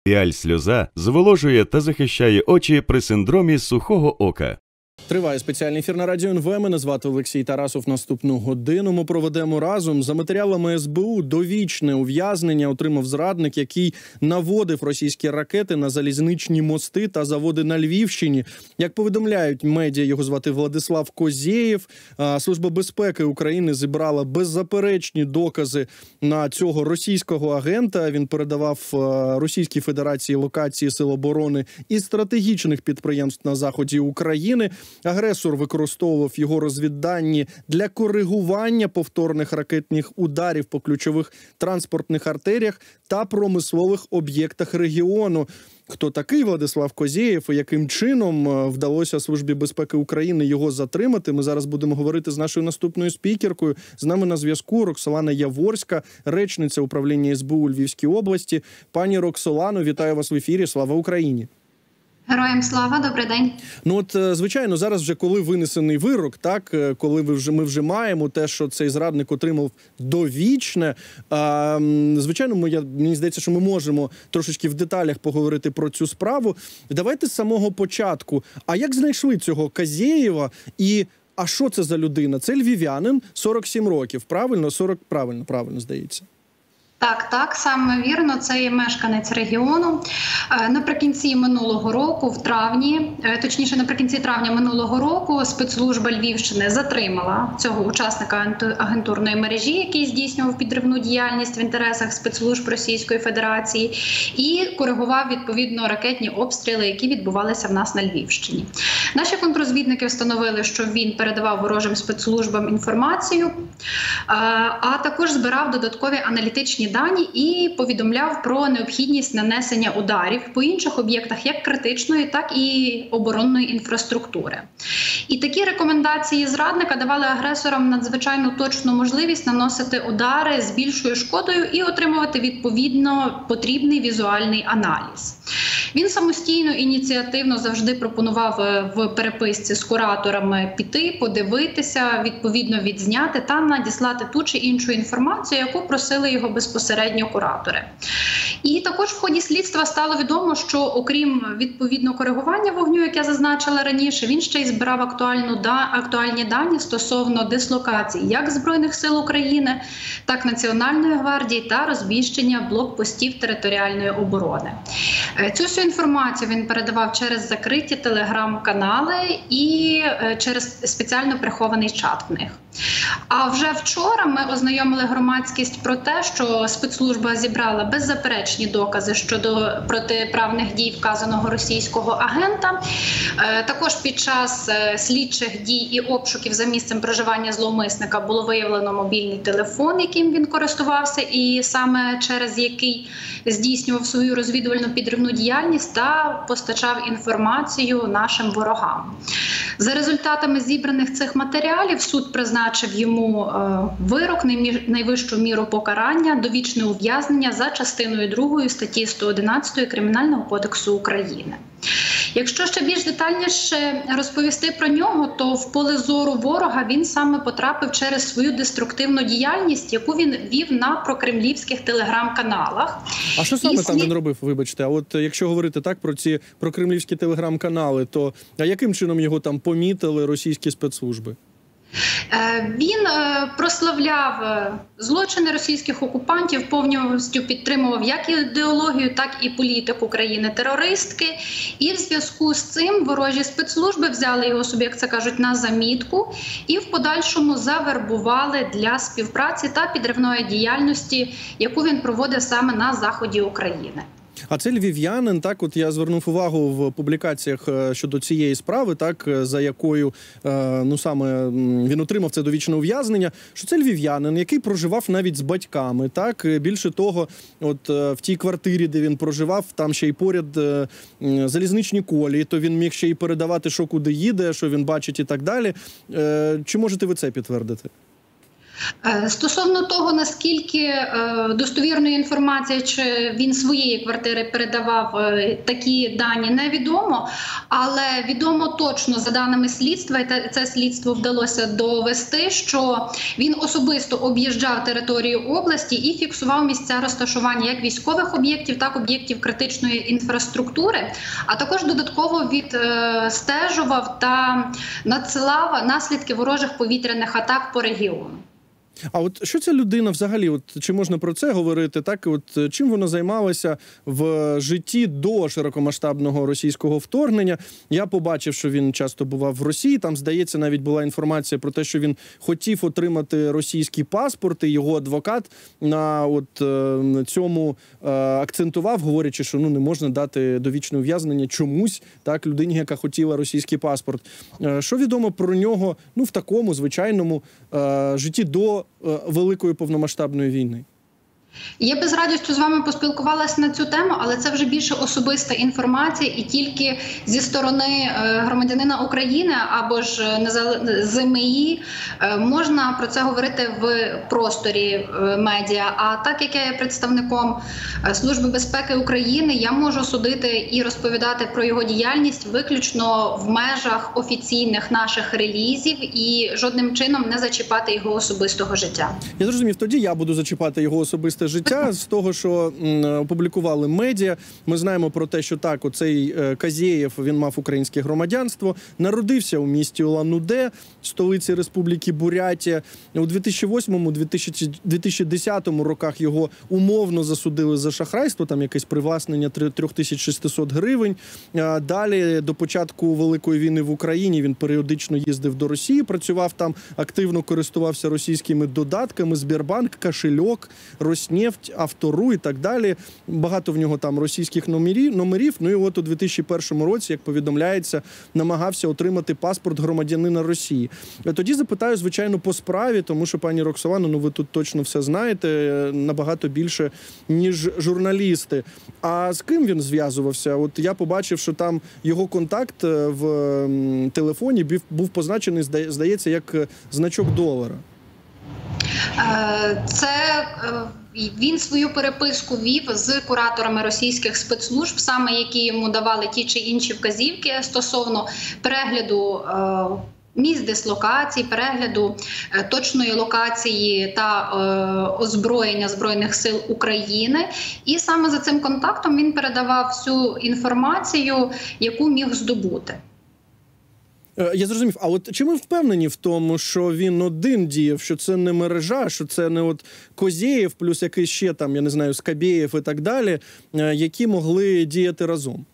Піаль-сльоза зволожує та захищає очі при синдромі сухого ока. Триває спеціальний ефір на Радіо НВ. Мене звати Олексій Тарасов. Наступну годину ми проведемо разом. За матеріалами СБУ довічне ув'язнення отримав зрадник, який наводив російські ракети на залізничні мости та заводи на Львівщині. Як повідомляють медіа, його звати Владислав Козєєв. Служба безпеки України зібрала беззаперечні докази на цього російського агента. Він передавав Російській Федерації локації сил оборони і стратегічних підприємств на заході України. Агресор використовував його розвіддані для коригування повторних ракетних ударів по ключових транспортних артеріях та промислових об'єктах регіону. Хто такий Владислав Козєєв і яким чином вдалося Службі безпеки України його затримати, ми зараз будемо говорити з нашою наступною спікеркою. З нами на зв'язку Роксолана Яворська, речниця управління СБУ у Львівській області. Пані Роксолано, вітаю вас в ефірі. Слава Україні! Героям слава, добрий день. Ну от, звичайно, зараз вже коли винесений вирок, так, коли ми вже маємо те, що цей зрадник отримав довічне, звичайно, мені здається, що ми можемо трошечки в деталях поговорити про цю справу. Давайте з самого початку. А як знайшли цього Козєєва і а що це за людина? Це львів'янин, 47 років, правильно? Правильно, здається. Так, саме вірно, це є мешканець регіону. Наприкінці минулого року, наприкінці травня минулого року, спецслужба Львівщини затримала цього учасника агентурної мережі, який здійснював підривну діяльність в інтересах спецслужб Російської Федерації і коригував, відповідно, ракетні обстріли, які відбувалися в нас на Львівщині. Наші контррозвідники встановили, що він передавав ворожим спецслужбам інформацію, а також збирав додаткові аналітичні дані і повідомляв про необхідність нанесення ударів по інших об'єктах як критичної, так і оборонної інфраструктури. І такі рекомендації зрадника давали агресорам надзвичайно точну можливість наносити удари з більшою шкодою і отримувати відповідно потрібний візуальний аналіз. Він самостійно, ініціативно завжди пропонував в переписці з кураторами піти, подивитися, відповідно відзняти та надіслати ту чи іншу інформацію, яку просили його безпосередньо куратори. І також в ході слідства стало відомо, що окрім відповідно коригування вогню, як я зазначила раніше, він ще й збирав актуальні дані стосовно дислокації як Збройних сил України, так Національної гвардії та розміщення блокпостів територіальної оборони. Цю всю інформацію він передавав через закриті телеграм-канали і через спеціально прихований чат в них. А вже вчора ми ознайомили громадськість про те, що спецслужба зібрала беззаперечні докази щодо протиправних дій вказаного російського агента. Також під час слідчих дій і обшуків за місцем проживання зловмисника було виявлено мобільний телефон, яким він користувався і саме через який здійснював свою розвідувальну підривну діяльність та постачав інформацію нашим ворогам. За результатами зібраних цих матеріалів суд призначив йому вирок, найвищу міру покарання, довічне ув'язнення за частиною 2 статті 111 Кримінального кодексу України. Якщо ще більш детальніше розповісти про нього, то в поле зору ворога він саме потрапив через свою деструктивну діяльність, яку він вів на прокремлівських телеграм-каналах. А що саме там він робив, вибачте? А от якщо говорити так про ці прокремлівські телеграм-канали, то яким чином його там помітили російські спецслужби? Він прославляв злочини російських окупантів, повністю підтримував як ідеологію, так і політику країни-терористки. І в зв'язку з цим ворожі спецслужби взяли його собі, як це кажуть, на замітку і в подальшому завербували для співпраці та підривної діяльності, яку він проводив саме на заході України. А це львів'янин, так, от я звернув увагу в публікаціях щодо цієї справи, так, за якою, саме він отримав це довічне ув'язнення, що це львів'янин, який проживав навіть з батьками, так, більше того, от в тій квартирі, де він проживав, там ще й поряд залізничні колії, то він міг ще й передавати, що куди їде, що він бачить і так далі. Чи можете ви це підтвердити? Стосовно того, наскільки достовірної інформації, чи він своєї квартири передавав такі дані, невідомо. Але відомо точно, за даними слідства, і це слідство вдалося довести, що він особисто об'їжджав територію області і фіксував місця розташування як військових об'єктів, так і об'єктів критичної інфраструктури, а також додатково відстежував та надсилав наслідки ворожих повітряних атак по регіону. А от що ця людина взагалі, чи можна про це говорити, так, чим вона займалася в житті до широкомасштабного російського вторгнення? Я побачив, що він часто бував в Росії, там, здається, навіть була інформація про те, що він хотів отримати російський паспорт, і його адвокат на цьому акцентував, говорячи, що не можна дати довічне ув'язнення чомусь, так, людині, яка хотіла російський паспорт. Що відомо про нього, в такому звичайному житті до Великої повномасштабної війни? Я би з радістю з вами поспілкувалася на цю тему, але це вже більше особиста інформація, і тільки зі сторони громадянина України або ж ЗМІ можна про це говорити в просторі медіа. А так як я є представником Служби безпеки України, я можу судити і розповідати про його діяльність виключно в межах офіційних наших релізів і жодним чином не зачіпати його особистого життя. Я зрозумів, тоді я буду зачіпати його особисте життя. З того, що опублікували медіа, ми знаємо про те, що так, оцей Казєєв, він мав українське громадянство, народився у місті Улан-Удэ, столиці Республіки Бурятія. У 2008-2010 роках його умовно засудили за шахрайство, там якесь привласнення 3600 гривень. Далі, до початку Великої війни в Україні, він періодично їздив до Росії, працював там, активно користувався російськими додатками, Сбербанк, кошельок, Роснефть, Автору і так далі. Багато в нього там російських номерів. Ну і от у 2001 році, як повідомляється, намагався отримати паспорт громадянина Росії. Тоді запитаю, звичайно, по справі, тому що, пані Роксолано, ви тут точно все знаєте, набагато більше, ніж журналісти. А з ким він зв'язувався? От я побачив, що там його контакт в телефоні був позначений, здається, як значок долара. Він свою переписку вів з кураторами російських спецслужб, саме які йому давали ті чи інші вказівки стосовно перегляду місць дислокації, перегляду точної локації та озброєння Збройних сил України. І саме за цим контактом він передавав всю інформацію, яку міг здобути. Я зрозумів. А от чи ми впевнені в тому, що він один діяв, що це не мережа, що це не от Козєєв плюс якийсь ще там, я не знаю, Скабєєв і так далі, які могли діяти разом?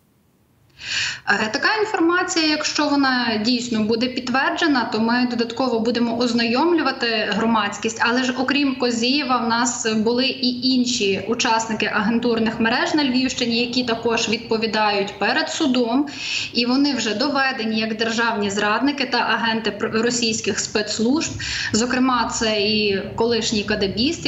Така інформація, якщо вона дійсно буде підтверджена, то ми додатково будемо ознайомлювати громадськість. Але ж окрім Козєєва, в нас були і інші учасники агентурних мереж на Львівщині, які також відповідають перед судом. І вони вже доведені як державні зрадники та агенти російських спецслужб. Зокрема, це і колишній кадебіст,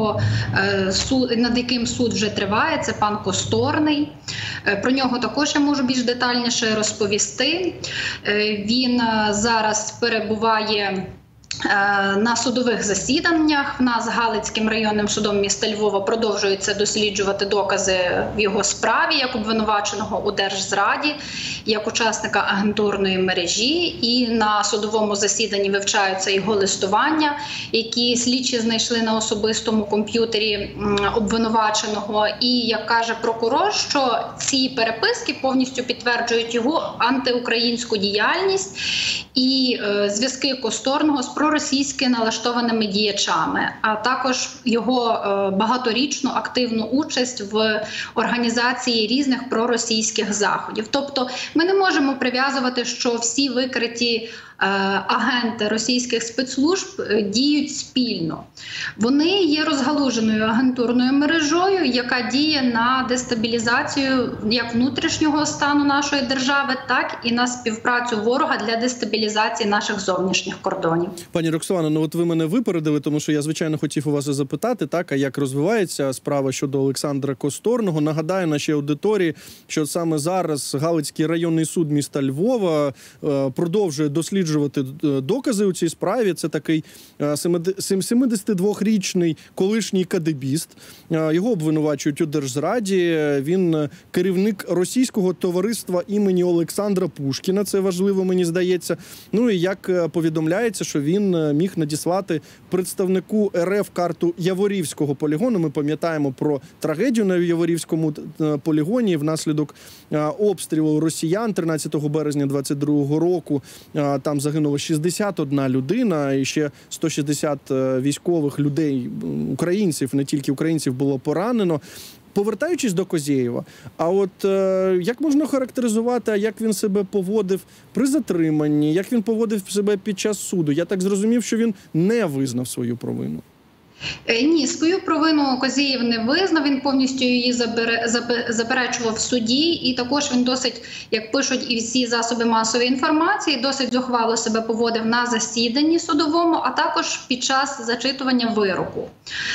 над яким суд вже триває, це пан Косторний. Про нього також я можу більш детальніше розповісти. Він зараз перебуває на судових засіданнях. В нас Галицьким районним судом міста Львова продовжується досліджувати докази в його справі як обвинуваченого у держзраді, як учасника агентурної мережі. І на судовому засіданні вивчаються його листування, які слідчі знайшли на особистому комп'ютері обвинуваченого. І, як каже прокурор, що ці переписки повністю підтверджують його антиукраїнську діяльність і зв'язки Косторного з проросійськи налаштованими діячами, а також його багаторічну активну участь в організації різних проросійських заходів. Тобто ми не можемо прив'язувати, що всі викриті агенти російських спецслужб діють спільно. Вони є розгалуженою агентурною мережою, яка діє на дестабілізацію як внутрішнього стану нашої держави, так і на співпрацю ворога для дестабілізації наших зовнішніх кордонів. Пані Роксолано, от ви мене випередили, тому що я, звичайно, хотів у вас запитати, так, а як розвивається справа щодо Олександра Косторного. Нагадаю нашій аудиторії, що саме зараз Галицький районний суд міста Львова продовжує досліджувати досліджувати докази у цій справі. Це такий 72-річний колишній кадебіст. Його обвинувачують у держзраді. Він керівник російського товариства імені Олександра Пушкіна. Це важливо, мені здається. Ну і як повідомляється, що він міг надіслати представнику РФ карту Яворівського полігону. Ми пам'ятаємо про трагедію на Яворівському полігоні внаслідок обстрілу росіян 13 березня 22-го року. Там загинуло 61 людина і ще 160 військових людей, українців, не тільки українців, було поранено. Повертаючись до Козєєва, а от як можна характеризувати, як він себе поводив при затриманні, як він поводив себе під час суду? Я так зрозумів, що він не визнав свою провину. Ні, свою провину Козєєв не визнав, він повністю її заперечував в суді, і також він досить, як пишуть і всі засоби масової інформації, досить зухвало себе поводив на засіданні судовому, а також під час зачитування вироку.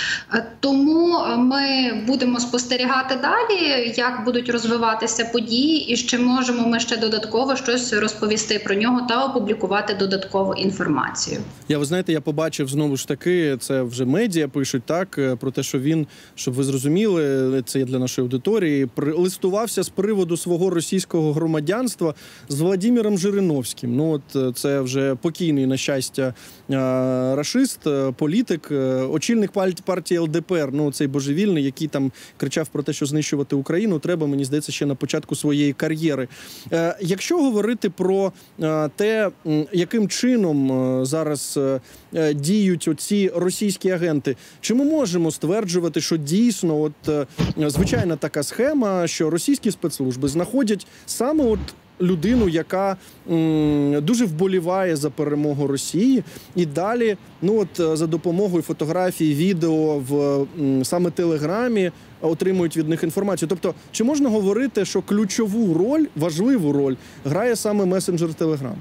Тому ми будемо спостерігати далі, як будуть розвиватися події, і чи можемо ми ще додатково щось розповісти про нього та опублікувати додаткову інформацію. Ви знаєте, я побачив знову ж таки, це вже медіа пишуть так, про те, що він, щоб ви зрозуміли, це є для нашої аудиторії, листувався з приводу свого російського громадянства з Владимиром Жириновським. Ну от це вже покійний, на щастя, рашист, політик, очільник партії ЛДПР, ну цей божевільний, який там кричав про те, що знищувати Україну треба, мені здається, ще на початку своєї кар'єри. Якщо говорити про те, яким чином зараз діють оці російські агенти, чи ми можемо стверджувати, що дійсно от звичайна така схема, що російські спецслужби знаходять саме от людину, яка дуже вболіває за перемогу Росії, і далі, ну от за допомогою фотографій, відео в саме Телеграмі отримують від них інформацію. Тобто, чи можна говорити, що ключову роль, важливу роль грає саме месенджер Телеграм?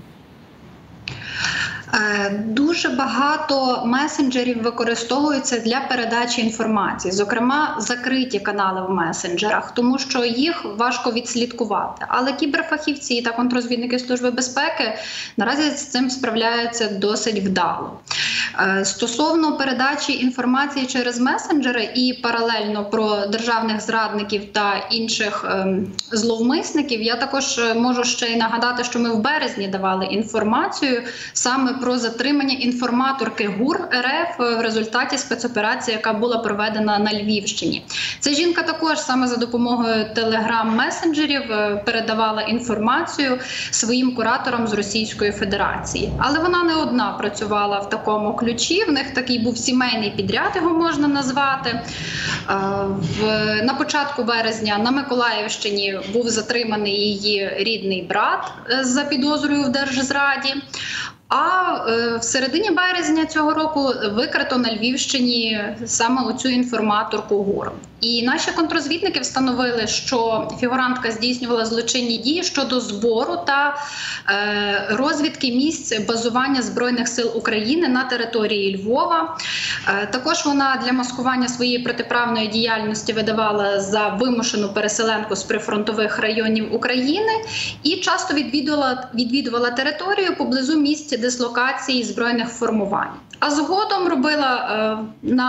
Дуже багато месенджерів використовуються для передачі інформації, зокрема закриті канали в месенджерах, тому що їх важко відслідкувати. Але кіберфахівці та контррозвідники Служби безпеки наразі з цим справляються досить вдало. Стосовно передачі інформації через месенджери і паралельно про державних зрадників та інших зловмисників, я також можу ще й нагадати, що ми в березні давали інформацію саме про затримання інформаторки ГУР РФ в результаті спецоперації, яка була проведена на Львівщині. Ця жінка також саме за допомогою телеграм-месенджерів передавала інформацію своїм кураторам з Російської Федерації. Але вона не одна працювала в такому ключі, в них такий був сімейний підряд, його можна назвати. На початку березня на Миколаївщині був затриманий її рідний брат за підозрою в держзраді. А в середині березня цього року викрито на Львівщині саме оцю інформаторку ГУР. І наші контррозвідники встановили, що фігурантка здійснювала злочинні дії щодо збору та розвідки місць базування Збройних сил України на території Львова. Також вона для маскування своєї протиправної діяльності видавала за вимушену переселенку з прифронтових районів України і часто відвідувала територію поблизу місць дислокації збройних формувань. А згодом робила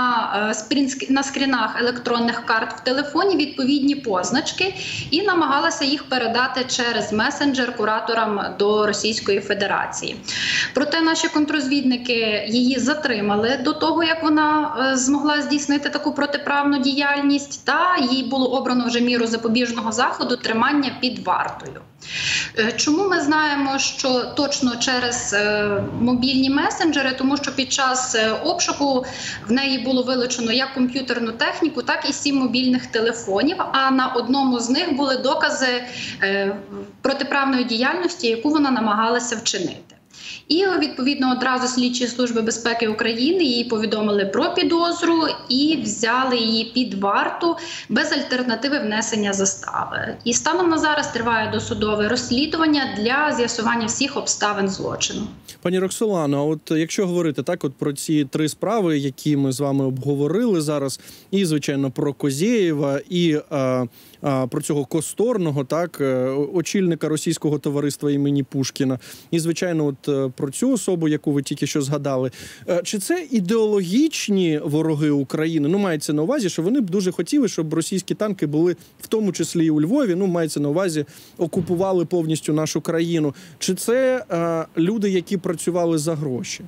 на скрінах електронних карт в телефоні відповідні позначки і намагалася їх передати через месенджер кураторам до Російської Федерації. Проте наші контррозвідники її затримали до того, як вона змогла здійснити таку протиправну діяльність, та їй було обрано вже міру запобіжного заходу тримання під вартою. Чому ми знаємо, що точно через мобільні месенджери? Тому що під час обшуку в неї було вилучено як комп'ютерну техніку, так і 7 мобільних телефонів, а на одному з них були докази протиправної діяльності, яку вона намагалася вчинити. І, відповідно, одразу слідчі Служби безпеки України їй повідомили про підозру і взяли її під варту без альтернативи внесення застави. І станом на зараз триває досудове розслідування для з'ясування всіх обставин злочину. Пані Роксолано, а от якщо говорити так от про ці 3 справи, які ми з вами обговорили зараз, і, звичайно, про Козєєва, і про цього Косторного, так, очільника російського товариства імені Пушкіна, і, звичайно, от про цю особу, яку ви тільки що згадали. Чи це ідеологічні вороги України? Ну, мається на увазі, що вони б дуже хотіли, щоб російські танки були в тому числі і у Львові, ну, мається на увазі, окупували повністю нашу країну. Чи це люди, які працювали за гроші?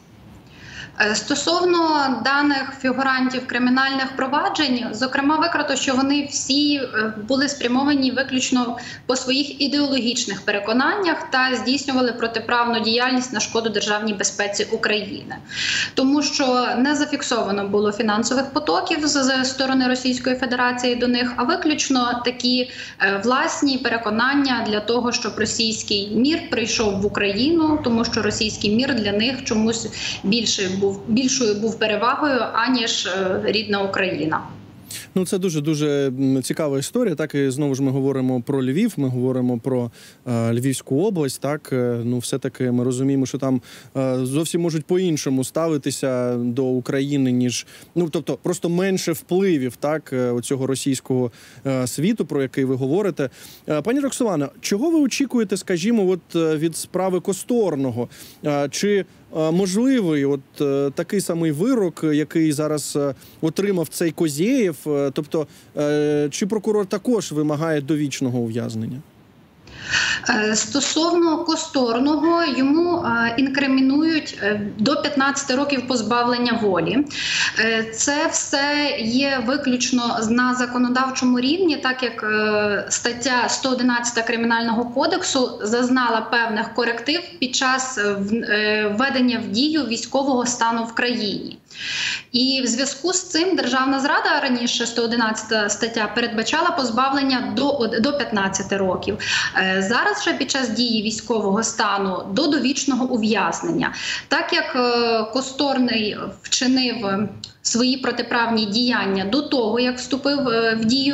Стосовно даних фігурантів кримінальних проваджень, зокрема, викрито, що вони всі були спрямовані виключно по своїх ідеологічних переконаннях та здійснювали протиправну діяльність на шкоду державній безпеці України. Тому що не зафіксовано було фінансових потоків з сторони Російської Федерації до них, а виключно такі власні переконання для того, щоб російський мір прийшов в Україну, тому що російський мір для них чомусь більшою був перевагою, аніж рідна Україна. Ну, це дуже-дуже цікава історія. Так, і знову ж ми говоримо про Львів, ми говоримо про Львівську область. Так, ну, все-таки ми розуміємо, що там зовсім можуть по-іншому ставитися до України, ніж, ну, тобто, просто менше впливів, так, оцього російського світу, про який ви говорите. Пані Роксолано, чого ви очікуєте, скажімо, от від справи Косторного? Чи можливий от такий самий вирок, який зараз отримав цей Козєєв? Тобто, чи прокурор також вимагає довічного ув'язнення? Стосовно Косторного, йому інкримінують до 15 років позбавлення волі. Це все є виключно на законодавчому рівні, так як стаття 111 Кримінального кодексу зазнала певних коректив під час введення в дію військового стану в країні. І в зв'язку з цим державна зрада, раніше 111 стаття, передбачала позбавлення до 15 років. Зараз же під час дії військового стану до довічного ув'язнення. Так як Косторний вчинив свої протиправні діяння до того, як вступив в дію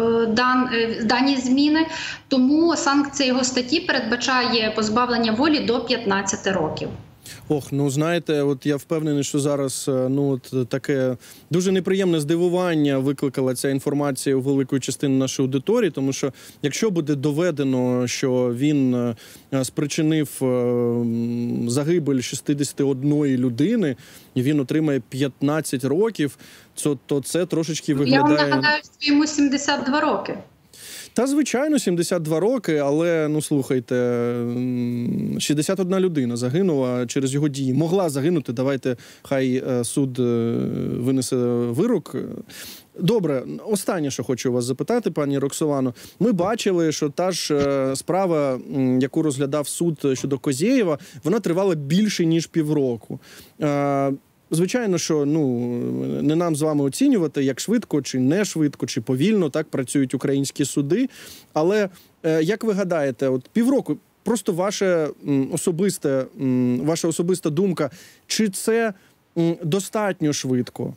дані зміни, тому санкція його статті передбачає позбавлення волі до 15 років. Ох, ну знаєте, от я впевнений, що зараз ну от таке дуже неприємне здивування викликала ця інформація у великої частини нашої аудиторії, тому що якщо буде доведено, що він спричинив загибель 61 людини, і він отримає 15 років, то це трошечки виглядає... Я вам нагадаю, що йому 72 роки. Та, звичайно, 72 роки, але, ну, слухайте, 61 людина загинула через його дії. Могла загинути, давайте, хай суд винесе вирок. Добре, останнє, що хочу вас запитати, пані Роксолано. Ми бачили, що та ж справа, яку розглядав суд щодо Козєєва, вона тривала більше, ніж півроку. Звичайно, що не нам з вами оцінювати, як швидко, чи не швидко, чи повільно так працюють українські суди. Але, як ви гадаєте, от півроку, просто ваша особиста думка, чи це достатньо швидко?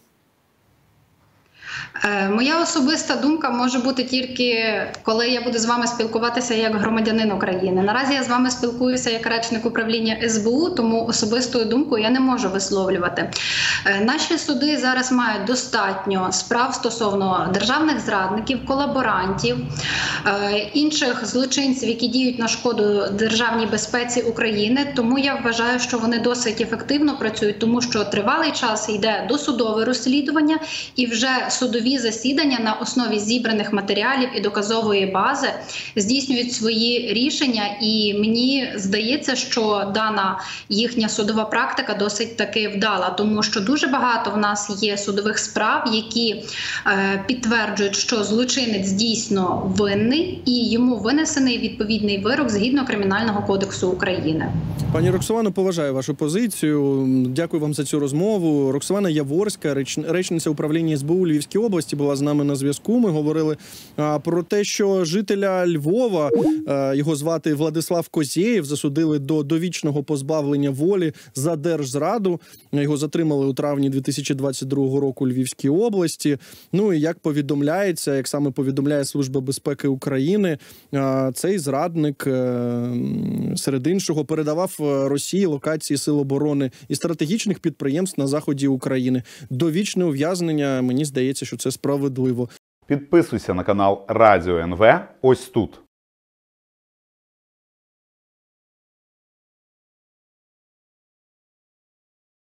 Моя особиста думка може бути тільки, коли я буду з вами спілкуватися як громадянин України. Наразі я з вами спілкуюся як речник управління СБУ, тому особистою думкою я не можу висловлювати. Наші суди зараз мають достатньо справ стосовно державних зрадників, колаборантів, інших злочинців, які діють на шкоду державній безпеці України. Тому я вважаю, що вони досить ефективно працюють, тому що тривалий час йде досудове розслідування і вже судові засідання на основі зібраних матеріалів і доказової бази здійснюють свої рішення, і мені здається, що дана їхня судова практика досить таки вдала, тому що дуже багато в нас є судових справ, які підтверджують, що злочинець дійсно винний і йому винесений відповідний вирок згідно Кримінального кодексу України. Пані Роксолано, поважаю вашу позицію. Дякую вам за цю розмову. Роксолана Яворська, речниця управління СБУ у Львівській області, була з нами на зв'язку. Ми говорили про те, що жителя Львова, його звати Владислав Козєєв, засудили до довічного позбавлення волі за держзраду. Його затримали у травні 2022 року у Львівській області. Ну і як повідомляється, як саме повідомляє Служба безпеки України, цей зрадник, серед іншого, передавав Росії локації сил оборони і стратегічних підприємств на заході України. Довічне ув'язнення, мені здається, що це справедливо. Підписуйся на канал Радіо НВ ось тут.